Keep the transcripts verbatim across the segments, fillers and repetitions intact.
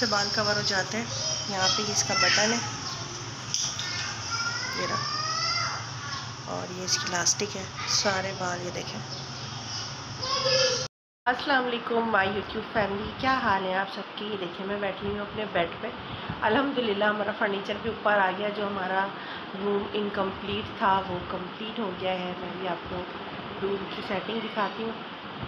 से बाल कवर हो जाते हैं। यहाँ पे इसका बटन है, ये रहा, और ये इसकी इलास्टिक है। सारे बाल ये देखें। अस्सलाम वालेकुम माय यूट्यूब फैमिली, क्या हाल है आप सबकी। ये देखिए मैं बैठी हुई हूँ अपने बेड पे। अल्हम्दुलिल्लाह हमारा फर्नीचर भी ऊपर आ गया। जो हमारा रूम इनकम्प्लीट था वो कंप्लीट हो गया है। मैं भी आपको रूम की सेटिंग दिखाती हूँ।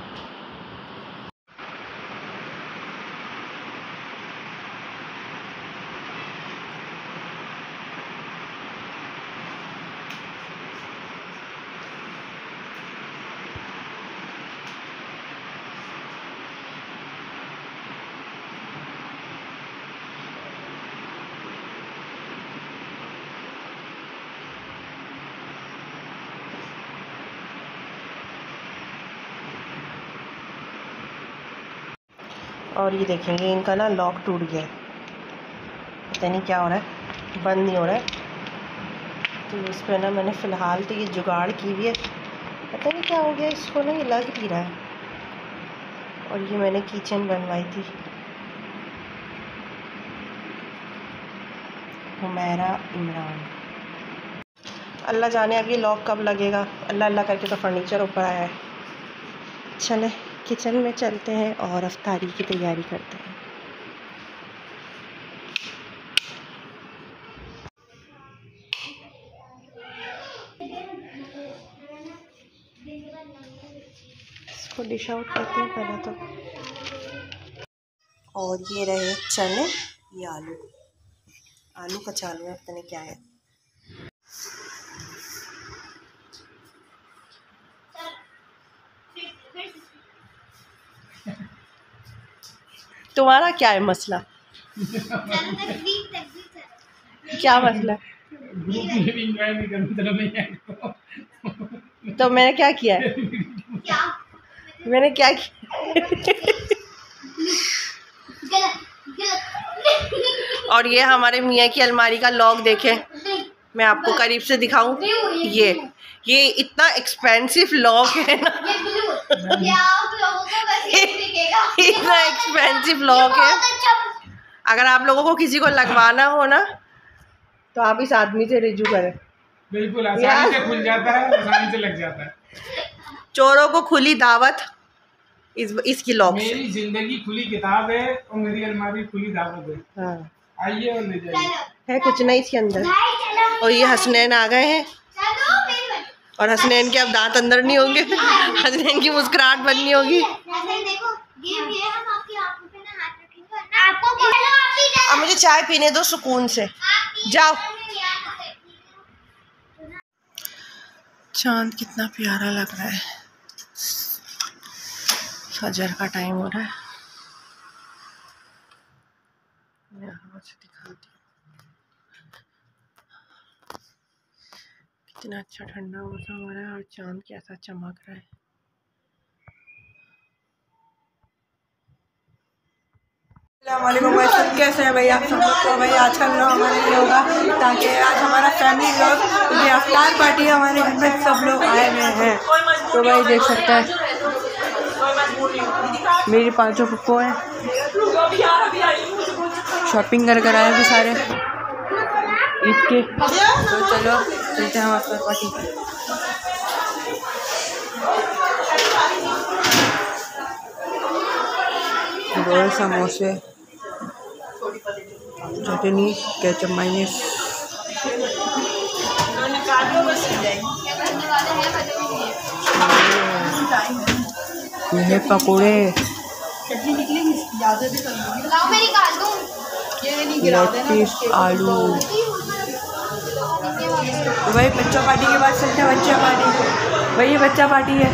और ये देखेंगे इनका ना लॉक टूट गया है, पता नहीं क्या हो रहा है, बंद नहीं हो रहा है। तो इस पर ना मैंने फ़िलहाल तो ये जुगाड़ की हुई है, पता नहीं क्या हो गया इसको ना, ये लग भी रहा है। और ये मैंने किचन बनवाई थी हुमैरा इमरान। अल्लाह जाने अब ये लॉक कब लगेगा। अल्लाह अल्लाह करके तो फर्नीचर ऊपर आया है। चले किचन में चलते हैं और अफ्तारी की तैयारी करते हैं। इसको डिश आउट करते हैं पहले तो। और ये रहे चने, ये आलू, आलू का चालू है, पता नहीं क्या है। तुम्हारा क्या है मसला? क्या मसला? तो मैंने क्या किया है? मैंने क्या किया? और ये हमारे मियाँ की अलमारी का लॉक देखें, मैं आपको करीब से दिखाऊं। ये ये इतना एक्सपेंसिव लॉक है ना, इतना एक्सपेंसिव लॉक है। अगर आप लोगों को किसी को लगवाना हो ना तो आप इस आदमी से रिजू करें। बिल्कुल आसानी से खुल जाता है, आसानी से लग जाता है। चोरों को खुली दावत इस इसकी लॉक से। मेरी जिंदगी खुली किताब है और मेरी अलमारी खुली दावत है। हाँ। आइए और ले जाइए। है कुछ नहीं इसके अंदर। और ये हसनैन आ गए हैं, और हसनैन के अब दांत अंदर नहीं होंगे। हसनैन की मुस्कुराहट बननी होगी। अब मुझे चाय पीने दो सुकून से, जाओ। चांद कितना प्यारा लग रहा है। फजर का टाइम हो रहा है। यहाँ से दिखाती हूँ कितना अच्छा ठंडा मौसम हो रहा है और चांद कैसा चमक रहा है। सब कैसे हैं भाई आप सब लोग? तो भाई आज का व्लॉग हमारे लिए होगा ताकि आज हमारा फैमिली व्लॉग, ये अफ्तार पार्टी हमारे घर में सब लोग आए हुए हैं। तो भाई देख सकते हैं मेरी पांचों पप्पो हैं, शॉपिंग कर कर आए थे सारे ईद के। तो चलो चलते हैं हम अफ्तार पार्टी। रोल, समोसे, चटनी, केचप, मायोनीज। ये है पकोड़े, लेट्स, आलू। तो भाई बच्चा पार्टी के बाद चलते हैं बच्चा पार्टी। भाई ये बच्चा पार्टी है।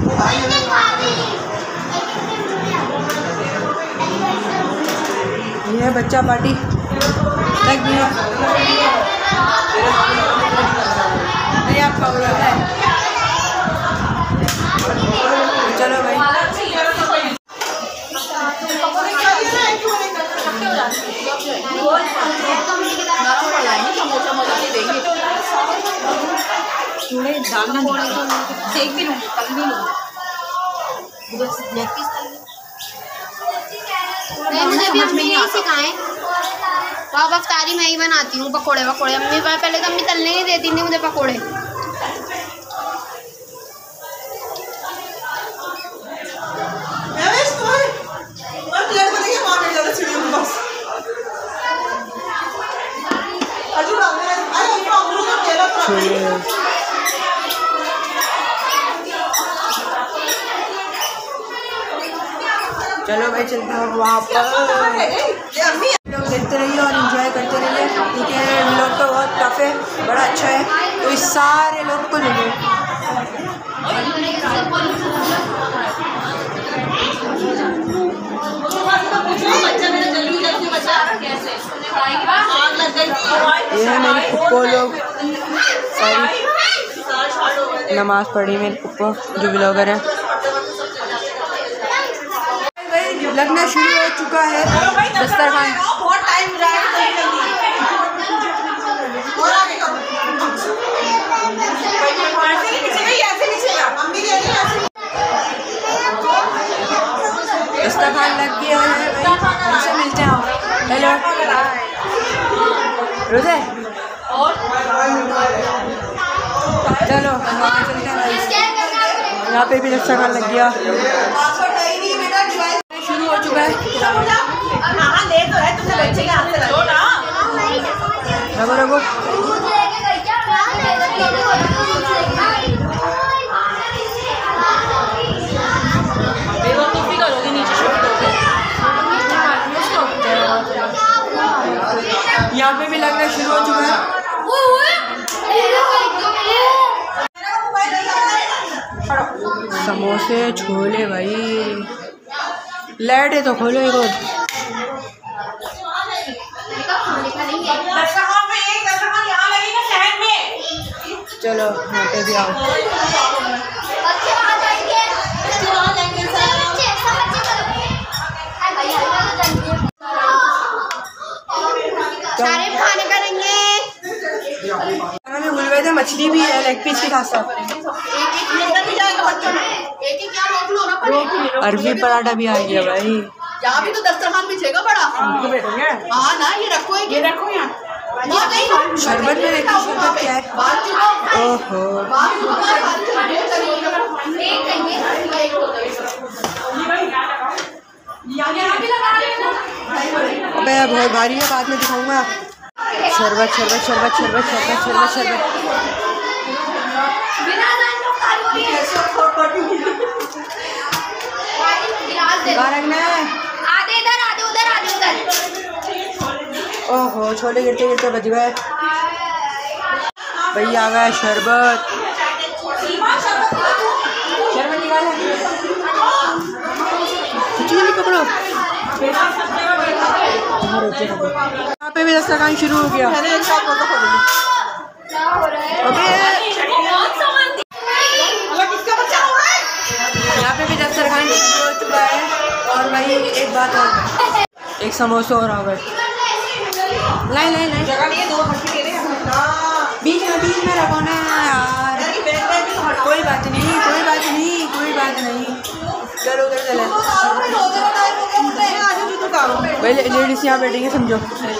ये है बच्चा पार्टी। लग गया नहीं आपका हो रहा है। चलो भाई नहीं डालना देख भी लूँगी, कल भी लूँगी। नहीं मुझे भी अम्मी नहीं सिखाए। अब अफ्तारी मैं ही बनाती हूँ पकोड़े वकोड़े। अम्मी पहले तो अम्मी तलने नहीं देती थी मुझे पकोड़े। चलो भाई चलते हैं वहाँ पर। लोग देखते रहिए और एंजॉय करते रहिए, ठीक है। लोग तो बहुत टफ है, बड़ा अच्छा है, तो इस सारे लोग को लेंगे। ये है मेरी पुप्पो लोग, सारी नमाज पढ़ी मेरी पुप्पो जो ब्लॉगर है। लगना शुरू हो चुका है दस्तरखान। बहुत टाइम दस्तरखान लग गया है भाई, उनसे मिलते हैं। हेलो रोजे, चलो वहाँ चलते हैं भाई। यहाँ पे भी दस्तरखान लग गया, शुरू हो चुका है। रगो रगो यहाँ पे भी लगना शुरू हो चुका है। समोसे छोले भाई, लाइट है तो खोलो एक और। चलो यहाँ पे भी आओ। सारे खाने करेंगे। हमें भूल गए थे मछली भी है लेग पीस के साथ साथ। अरबी पराठा भी आ गया भाई। यहाँ भी तो दस्तरखान बिछेगा बड़ा। हाँ ना, ये रखो ये रखो यहाँ। शरबत में देखो शरबत क्या है। ओहो अबे बहुत भारी है, बाद में दिखाऊंगा। शरबत शरबत शरबत शरबत शरबत शरबत शरबत आधे इधर आधे उधर आधे उधर। ओहो छोले गिरते गिरते बच गए भाई। आ गया शरबत, शरबत निकाले जल्दी पकड़ो। यहाँ पे भी दस्तरखान शुरू हो गया। यहाँ पे भी दस्तरखान शुरू हो चुका है। और भाई एक बात और, एक समोसा और आ गए। लाई लाई लाई बीच में बीच में रखो ना यार। कोई बात नहीं कोई बात नहीं कोई बात नहीं, चलो उधर चले भाई। लेडीज यहाँ बैठेंगे समझो।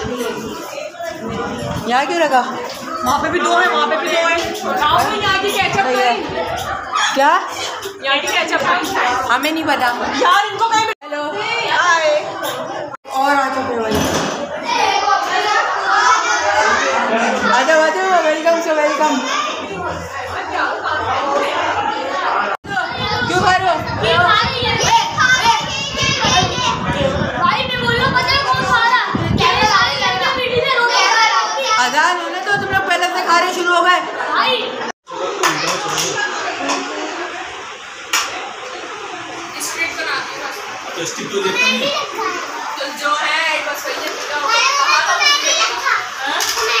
यहाँ क्यों रखा? वहाँ पे भी दो है, वहाँ पे भी दो है। यहाँ की केचप है क्या? यहाँ की केचप है, हमें नहीं पता यार इनको कहीं। हेलो हाय, और आ चुके भाई। आ जाओ आ जाओ, वेलकम से वेलकम। क्यों खा रहे हो? अजान होने तो तुम लोग पहले से खा रहे शुरू हो गए। जो है बस वही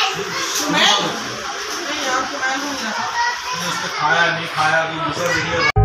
खाया नहीं खाया